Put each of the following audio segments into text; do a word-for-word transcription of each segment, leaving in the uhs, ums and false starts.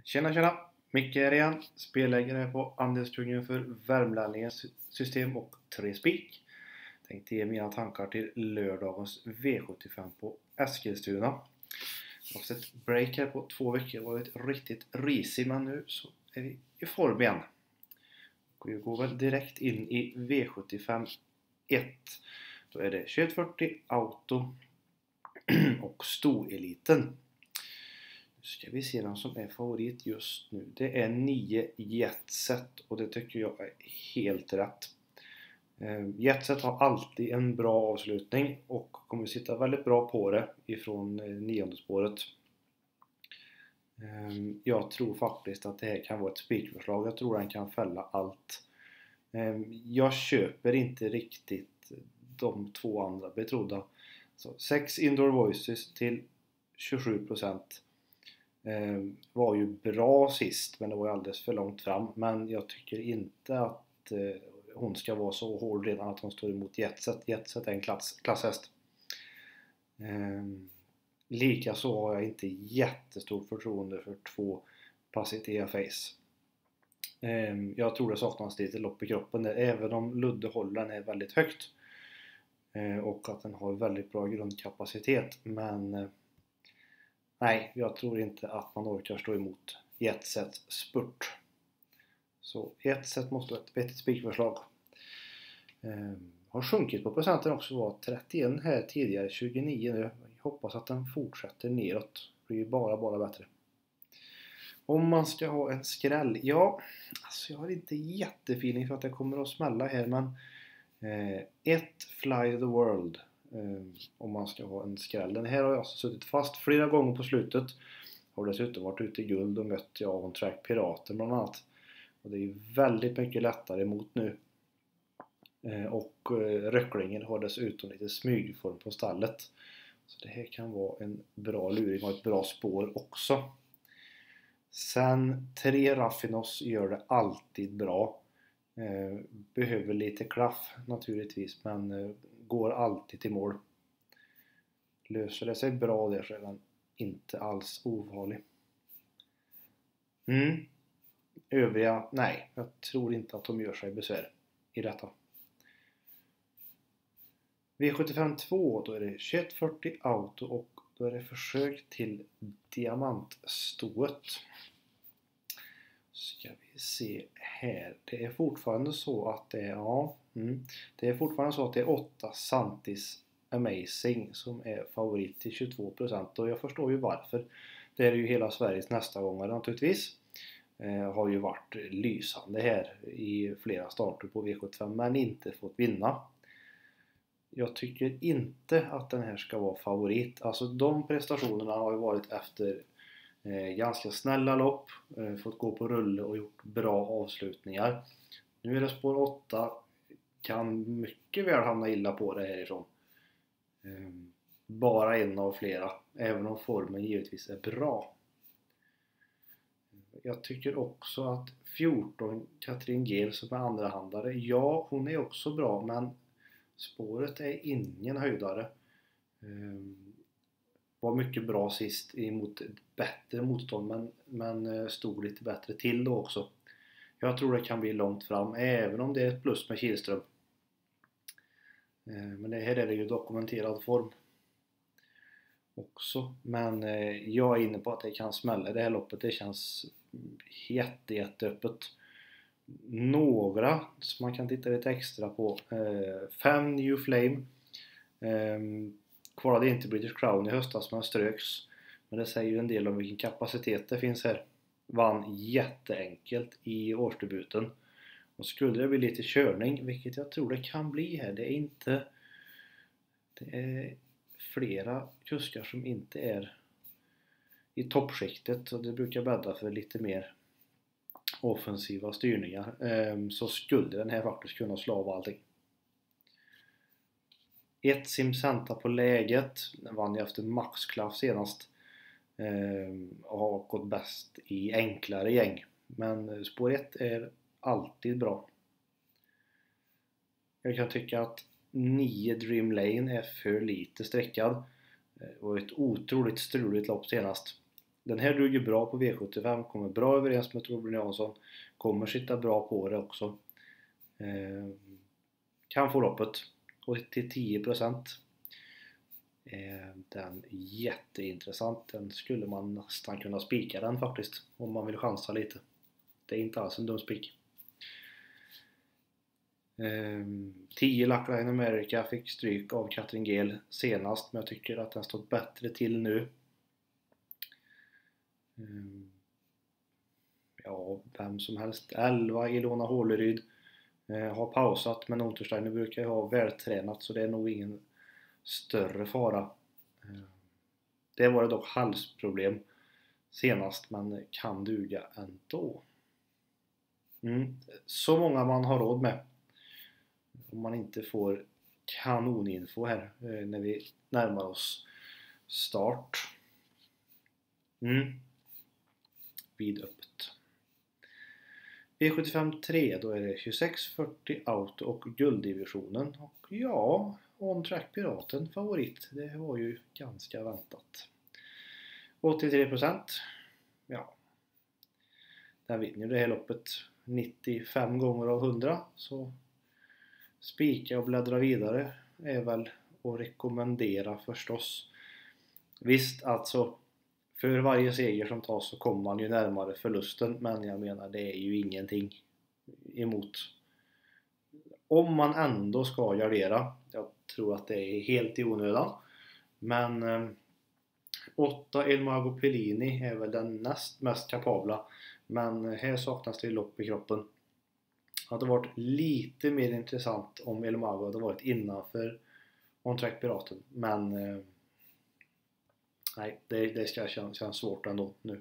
Tjena tjena, Micke här igen, spelägare på Andelspungen för Värmlänningens system och tre spik. Tänkte ge mina tankar till lördagens V sjuttiofem på Eskilstuna. Jag har haft ett break här på två veckor, det var ett riktigt risigt, men nu så är vi i form igen. Vi går väl direkt in i V sjuttiofem ett. Då är det tjugoett fyrtio Auto och Stoeliten. Nu ska vi se vem som är favorit just nu. Det är nio Jetset och det tycker jag är helt rätt. Jetset har alltid en bra avslutning och kommer sitta väldigt bra på det ifrån nionde spåret. Jag tror faktiskt att det här kan vara ett spikförslag. Jag tror den kan fälla allt. Jag köper inte riktigt de två andra betrodda. Så sex Indoor Voices till tjugosju procent. Var ju bra sist, men det var ju alldeles för långt fram. Men jag tycker inte att hon ska vara så hård redan att hon står emot Jetset. Jetset är en klass, klasshäst. Likaså har jag inte jättestort förtroende för två Pacitea Face. Jag tror det saknas lite lopp i kroppen där, även om Ludde håller den är väldigt högt. Och att den har väldigt bra grundkapacitet. Men nej, jag tror inte att man orkar stå emot Jetsets spurt. Så Jetset måste vara ett vettigt spikförslag. Har sjunkit på procenten också, var trettioen här tidigare, tjugonio nu. Jag hoppas att den fortsätter neråt. Det blir bara bara bättre. Om man ska ha en skräll, ja, alltså jag har inte jättefeeling för att det kommer att smälla här, men eh, ett Fly the World eh, om man ska ha en skräll. Den här har jag alltså suttit fast flera gånger på slutet. Har dessutom varit ute i guld och mött jag On Track Piraten bland annat. Och det är väldigt mycket lättare emot nu. Eh, och eh, Röcklingen har dessutom lite smygform på stallet. Så det här kan vara en bra luring och ett bra spår också. Sen tre Raffinos gör det alltid bra. Eh, behöver lite klaff naturligtvis, men eh, går alltid till mål. Löser det sig bra där så är den inte alls ovanlig. Mm. Övriga, nej, jag tror inte att de gör sig besvär i detta. V sjuttiofem två, då är det tjugoett fyrtio Auto och då är det försök till diamantstået. Ska vi se här. Det är fortfarande så att det är, ja, mm, det är fortfarande så att det är åtta Santis Amazing som är favorit till tjugotvå procent, och jag förstår ju varför. Det är ju hela Sveriges nästa gångare naturligtvis. Eh, har ju varit lysande här i flera starter på V sjuttiofem men inte fått vinna. Jag tycker inte att den här ska vara favorit. Alltså de prestationerna har ju varit efter eh, ganska snälla lopp. Eh, fått gå på rulle och gjort bra avslutningar. Nu är det spår åtta. Kan mycket väl hamna illa på det härifrån. Eh, bara en av flera. Även om formen givetvis är bra. Jag tycker också att fjorton Katrin Gel som är andrahandare. Ja, hon är också bra, men spåret är ingen höjdare. Ehm, var mycket bra sist emot bättre motstånd, men, men stod lite bättre till då också. Jag tror det kan bli långt fram, även om det är ett plus med Kihlström. Ehm, men det här är det ju dokumenterad form också. Men eh, jag är inne på att det kan smälla det här loppet. Det känns jätte, jätte öppet. Några som man kan titta lite extra på. Eh, fem New Flame. Eh, kvalade inte British Crown i höstas men ströks. Men det säger ju en del om vilken kapacitet det finns här. Vann jätteenkelt i årsdebuten. Och skulle det bli lite körning, vilket jag tror det kan bli här. Det är inte... Det är flera kuskar som inte är i toppskiktet, och det brukar bädda för lite mer offensiva styrningar. Så skulle den här faktiskt kunna slå av allting. Ett Simcenta på läget, den vann ju efter maxklass senast och har gått bäst i enklare gäng, men spår ett är alltid bra. Jag kan tycka att nio Dream Lane är för lite sträckad och ett otroligt struligt lopp senast. Den här duger bra på V sjuttiofem, kommer bra överens med Torbjörn Jansson, kommer sitta bra på det också. Eh, kan få loppet, och till tio procent. Eh, den är jätteintressant, den skulle man nästan kunna spika den faktiskt, om man vill chansa lite. Det är inte alls en dum spik. tio Luckline America fick stryk av Katrin Gel senast, men jag tycker att den stått bättre till nu. Ja, vem som helst. elva Ilona Håleryd eh, har pausat, men Untersteiner brukar ju ha vältränat, så det är nog ingen större fara. Eh, det var det dock halsproblem senast, men kan duga ändå. Mm. Så många man har råd med. Om man inte får kanoninfo här eh, när vi närmar oss start. Mm. Vidöppet. V sjuttiofem tre, då är det tjugosex fyrtio auto och gulddivisionen. Och ja, On Track Piraten favorit. Det var ju ganska väntat. åttiotre procent. Ja. Den vinner det här loppet nittiofem gånger av hundra. Så spika och bläddra vidare är väl att rekommendera förstås. Visst, alltså för varje seger som tas så kommer man ju närmare förlusten, men jag menar det är ju ingenting emot. Om man ändå ska gardera, jag tror att det är helt i onödan, men eh, åtta El Mago Pellini är väl den näst mest kapabla, men här saknas det lopp i kroppen. Det hade varit lite mer intressant om El Mago hade varit innanför On Track Piraten, men eh, nej, det, det ska kännas, kännas svårt ändå nu.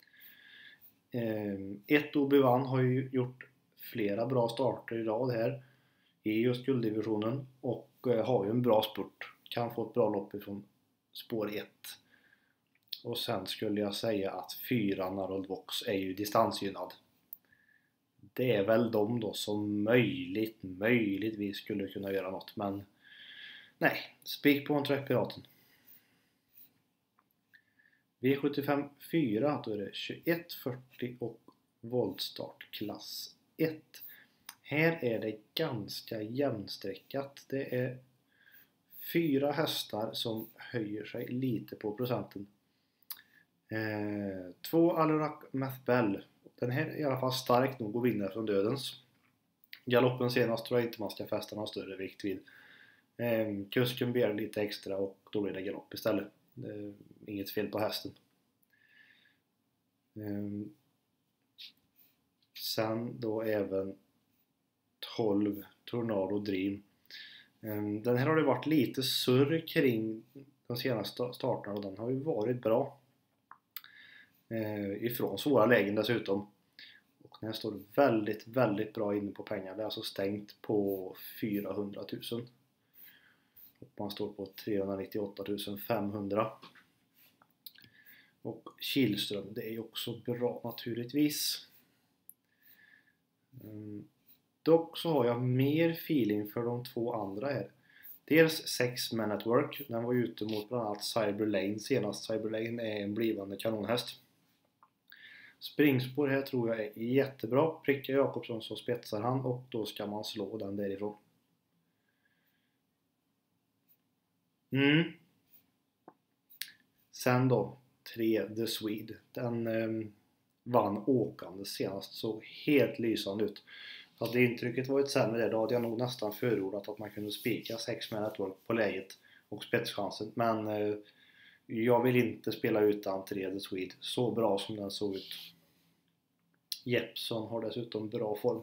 Eh, ett Obi-Wan har ju gjort flera bra starter i rad här i just gulddivisionen och eh, har ju en bra spurt. Kan få ett bra lopp ifrån spår ett. Och sen skulle jag säga att fyra Narold Vox är ju distansgynnad. Det är väl de då som möjligt, möjligtvis skulle kunna göra något, men nej, spik på On Track Piraten. V sjuttiofem fyra, då är det tjugoett fyrtio och voltstart klass ett. Här är det ganska jämnsträckat. Det är fyra hästar som höjer sig lite på procenten. Eh, två Alarak Mathbell. Den här är i alla fall stark nog att vinna från dödens. Galoppen senast tror jag inte man ska fästa någon större vikt vid. Eh, kusken begär lite extra och då blir det galopp istället. Eh, inget fel på hästen. Eh, sen då även tolv Tornado Dream. Eh, den här har det varit lite surr kring de senaste starterna och den har ju varit bra. Eh, ifrån svåra lägen dessutom. Och den här står väldigt, väldigt bra inne på pengar. Det är alltså stängt på fyrahundratusen. Och man står på trehundranittioåttatusen femhundra. Och Kihlström, det är ju också bra naturligtvis. Mm. Dock så har jag mer feeling för de två andra här. Dels sex Man at Work. Den var ute mot bland annat Cyber Lane senast. Cyber Lane är en blivande kanonhäst. Springspår här tror jag är jättebra. Prickar Jakobsson så spetsar han och då ska man slå den därifrån. Mm. Sen då tre The Swede. Den eh, vann åkande senast, så helt lysande ut. Hade intrycket varit sämre där, då hade jag nog nästan förordat att man kunde spika sex Man at Work på läget och spetschansen. Men eh, jag vill inte spela utan tre The Swede. Så bra som den såg ut. Jeppson har dessutom bra form.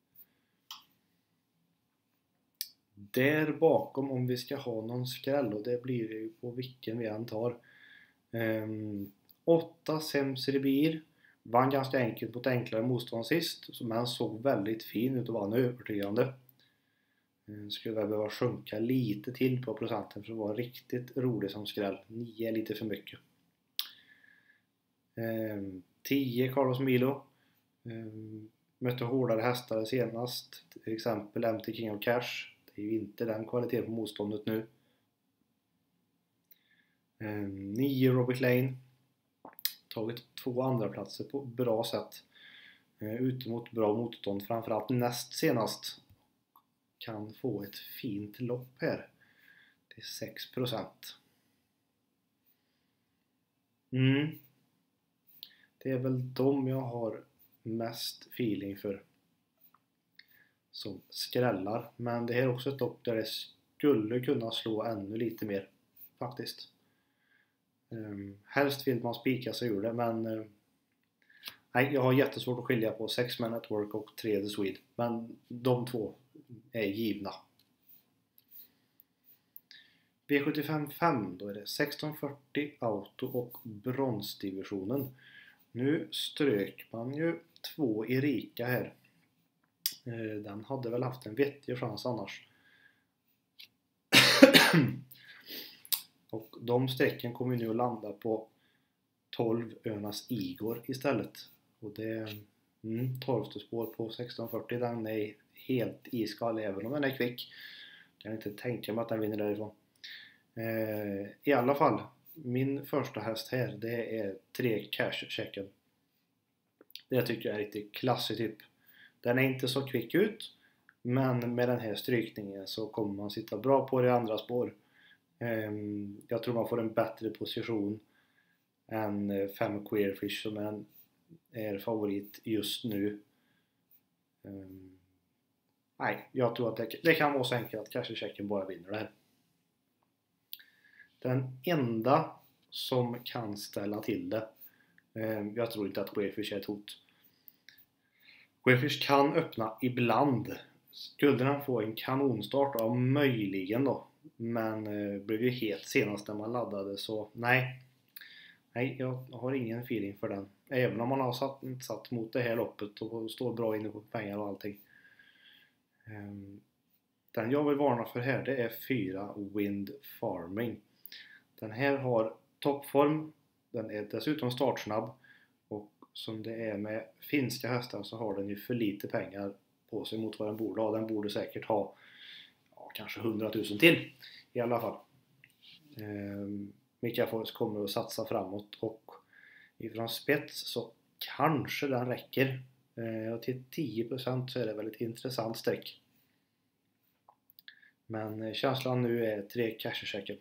Där bakom, om vi ska ha någon skräll, och det blir det ju på vilken vi än tar. Um, åtta Semsribir vann ganska enkelt mot enklare motstånd sist, men såg väldigt fin ut och var övertygande. Um, skulle väl behöva sjunka lite till på procenten för att vara riktigt rolig som skräll. nio är lite för mycket. Um, tio Carlos Milo. Um, mötte hårdare hästar senast, till exempel M T King of Cash. Det är ju inte den kvaliteten på motståndet nu. Um, nio Robert Lane. tagit två andra platser på bra sätt. Eh, ute mot bra motstånd, framförallt näst senast. Kan få ett fint lopp här. Det är sex procent. Mm. Det är väl de jag har mest feeling för som skrällar. Men det här är också ett lopp där det skulle kunna slå ännu lite mer faktiskt. Um, helst vill man spika sig ur det, men uh, nej, jag har jättesvårt att skilja på sex Man Network och tre The Swede. Men de två är givna. V sjuttiofem fem, då är det sexton fyrtio auto och bronsdivisionen. Nu strök man ju två Erika här. Den hade väl haft en vettig chans annars. Och de strecken kommer nu att landa på tolv Önas Igor istället. Och det är mm, tolfte spår på sexton fyrtio. Den är helt iskall även om den är kvick. Jag kan inte tänka mig att den vinner därifrån. Eh, I alla fall, min första häst här, det är tre cash-checken. Det tycker jag är riktigt klassig typ. Den är inte så kvick ut, men med den här strykningen så kommer man sitta bra på det i andra spår. Eh, jag tror man får en bättre position än fem Queerfish som är, är favorit just nu. Eh, nej, jag tror att det, det kan vara så enkelt att cash-checken bara vinner det här. Den enda som kan ställa till det, eh, jag tror inte att Queerfish är ett hot. Queerfish kan öppna ibland. Skulle han få en kanonstart, ja, möjligen då. Men eh, blev ju helt senast när man laddade, så nej. Nej, jag har ingen feeling för den. Även om man har satt, satt mot det här loppet och står bra inne på pengar och allting. Eh, den jag vill varna för här, det är fyra Wind Farming. Den här har toppform, den är dessutom startsnabb, och som det är med finska hästar så har den ju för lite pengar på sig mot vad den borde ha. Den borde säkert ha ja, kanske hundratusen till i alla fall. Eh, Mikael Forss kommer att satsa framåt, och ifrån spets så kanske den räcker. Eh, och till tio procent så är det väl ett intressant streck. Men känslan nu är tre cash-checken.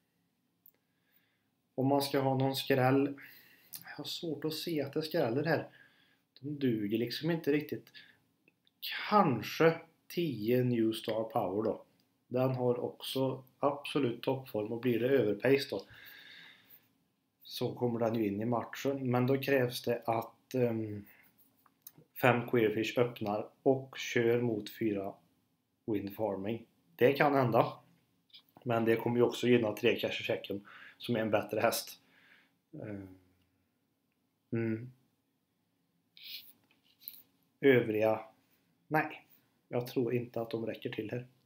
Om man ska ha någon skräll, jag har svårt att se att det skräller här. De duger liksom inte riktigt. Kanske tio New Star Power då. Den har också absolut toppform, och blir det överpace då så kommer den ju in i matchen. Men då krävs det att um, fem Queerfish öppnar och kör mot fyra Wind Farming. Det kan hända. Men det kommer ju också gynna tre cash-checken som är en bättre häst. Mm. Övriga, nej, jag tror inte att de räcker till här.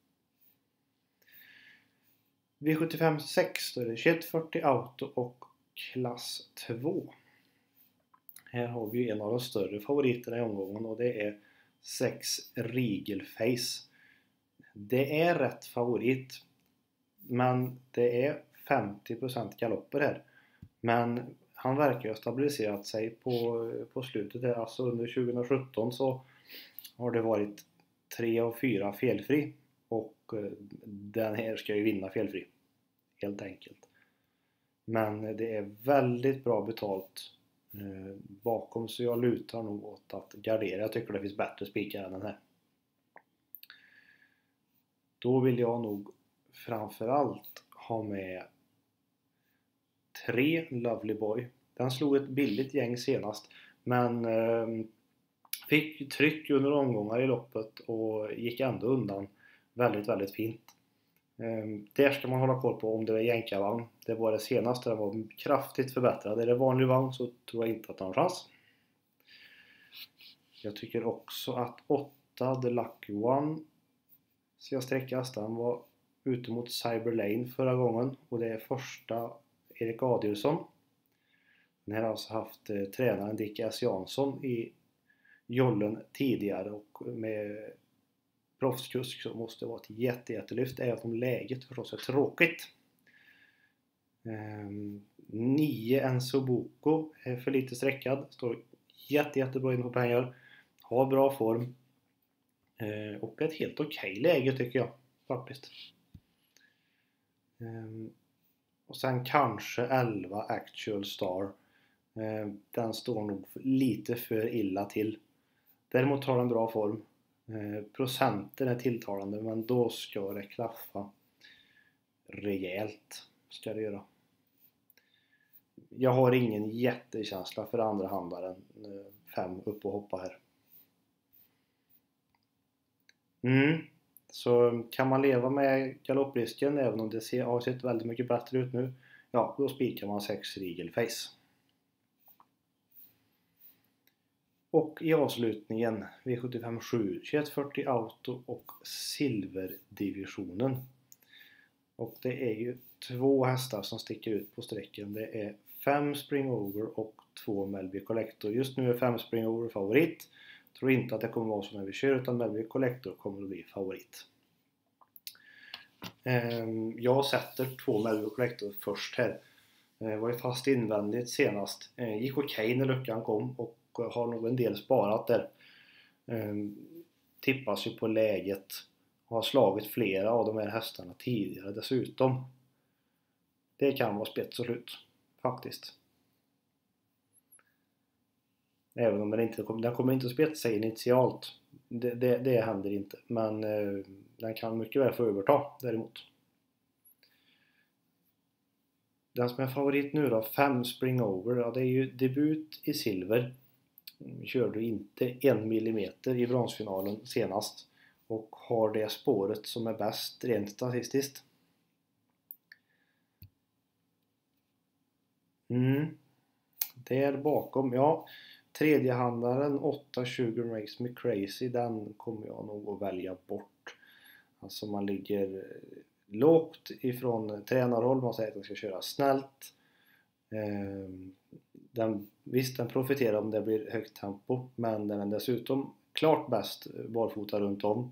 V sjuttiofem sex, då är det tjugoett fyrtio auto och klass två. Här har vi en av de större favoriterna i omgången, och det är sex Regalface. Det är rätt favorit, men det är femtio procent galopper här. Men han verkar ha stabiliserat sig på, på slutet där. Alltså under tjugo sjutton så har det varit tre av fyra felfri. Och den här ska ju vinna felfri. Helt enkelt. Men det är väldigt bra betalt eh, bakom, så jag lutar nog åt att gardera. Jag tycker det finns bättre spikar än den här. Då vill jag nog framförallt ha med tre Lovely Boy. Den slog ett billigt gäng senast, men eh, fick tryck under omgångar i loppet och gick ändå undan väldigt, väldigt fint. Eh, där ska man hålla koll på om det är jänkarvagn. Det var det senaste, den var kraftigt förbättrad. Är det vanlig vagn så tror jag inte att den har chans. Jag tycker också att åtta The Lucky One ska sträckas. Den var ute mot Cyber Lane förra gången, och det är första Erik Adielsson. Den här har alltså haft eh, tränaren Dick S. Jansson i jollen tidigare, och med proffskusk så måste det vara ett jätte, jättelyft, även om läget förstås är tråkigt. Um, nio Ensoboko är för lite sträckad. Står jätte, jättebra in på pengar. Har bra form. Uh, och ett helt okej läge tycker jag faktiskt. Um, och sen kanske elva Actual Star. Uh, den står nog lite för illa till. Däremot har den bra form. Uh, procenten är tilltalande, men då ska det klaffa rejält. Ska det göra. Jag har ingen jättekänsla för andra handlaren. Fem upp och hoppa här. Mm. Så kan man leva med galopprisken även om det ser, har sett väldigt mycket bättre ut nu. Ja, då spikar man sex Regal Face. Och i avslutningen V sjuttiofem sju, tjugoett fyrtio Auto och Silverdivisionen. Och det är ju två hästar som sticker ut på sträcken. Det är fem Springover och två Melby Collector. Just nu är fem Springover favorit. Tror inte att det kommer vara så när vi kör, utan Melby Collector kommer att bli favorit. Jag sätter två Melby Collector först här. Var ju fast invändigt senast. Gick okej när luckan kom och har nog en del sparat där. Tippas ju på läget. Har slagit flera av de här hästarna tidigare dessutom. Det kan vara spets och slut. Faktiskt. Även om den inte kommer, den kommer inte att spetsa initialt. Det, det, det händer inte. Men eh, den kan mycket väl få överta däremot. Den som är favorit nu då, fem Springover. Ja, det är ju debut i silver. Körde inte en millimeter i bronsfinalen senast. Och har det spåret som är bäst rent statistiskt. Mm. Där bakom, ja. Tredjehandlaren åtta tjugo Makes Me Crazy. Den kommer jag nog att välja bort. Alltså man ligger lågt ifrån tränarhåll. Man säger att den ska köra snällt. Den, visst, den profiterar om det blir högt tempo. Men den är dessutom klart bäst barfota runt om.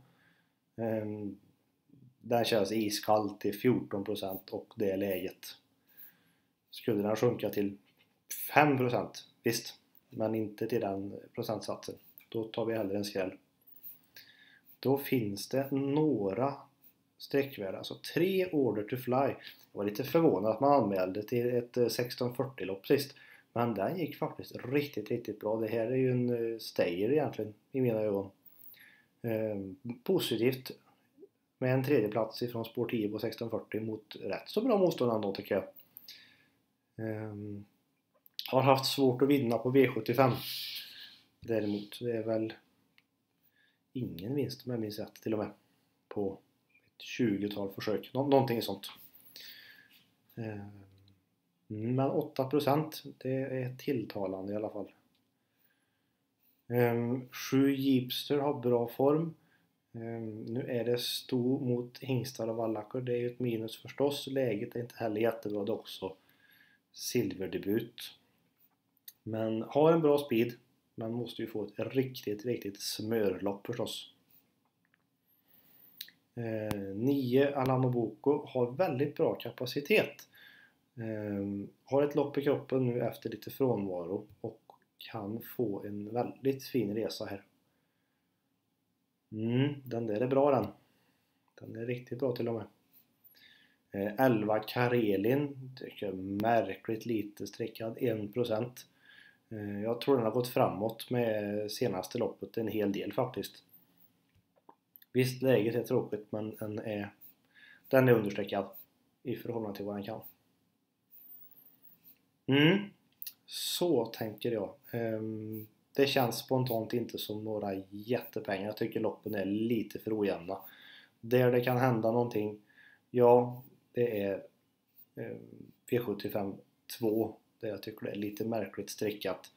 Den känns iskallt till fjorton procent och det är läget. Skulle den sjunka till fem procent, visst, men inte till den procentsatsen. Då tar vi hellre en skräll. Då finns det några sträckvärden, alltså tre Order to Fly. Jag var lite förvånad att man anmälde till ett sexton fyrtio lopp sist. Men den gick faktiskt riktigt, riktigt bra. Det här är ju en stayer egentligen i mina ögon. Eh, positivt med en tredje plats ifrån spår tio på sexton fyrtio mot rätt så bra motstånd ändå tycker jag. Eh, har haft svårt att vinna på V sjuttiofem. Däremot det är väl ingen vinst om jag minns rätt till och med på ett tjugotal försök. Nå- någonting sånt. Eh, men åtta procent det är tilltalande i alla fall. Um, sju Jeepster har bra form. Um, nu är det sto mot hingstar och vallackor. Det är ju ett minus förstås. Läget är inte heller jättebra. Det är också silverdebut. Men har en bra speed. Man måste ju få ett riktigt, riktigt smörlopp förstås. Uh, nio Alamo Boko har väldigt bra kapacitet. Um, har ett lopp i kroppen nu efter lite frånvaro. Och kan få en väldigt fin resa här. Mm, den där är bra den. Den är riktigt bra till och med. Eh, elva Karelin. Tycker jag märkligt lite streckad. en procent. Eh, jag tror den har gått framåt med senaste loppet en hel del faktiskt. Visst, läget är tråkigt men den är, den är understreckad i förhållande till vad den kan. Mm. Så tänker jag. Um, det känns spontant inte som några jättepengar. Jag tycker loppen är lite för ojämna. Där det kan hända någonting. Ja, det är um, V sjuttiofem två. Där jag tycker det är lite märkligt streckat.